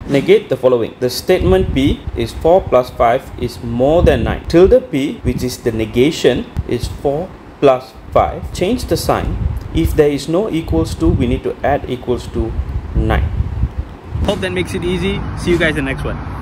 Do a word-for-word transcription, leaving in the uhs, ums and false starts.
Negate the following. The statement P is four plus five is more than nine. Tilde P, which is the negation, is four plus five. Change the sign. If there is no equals to, we need to add equals to nine. Hope that makes it easy. See you guys in the next one.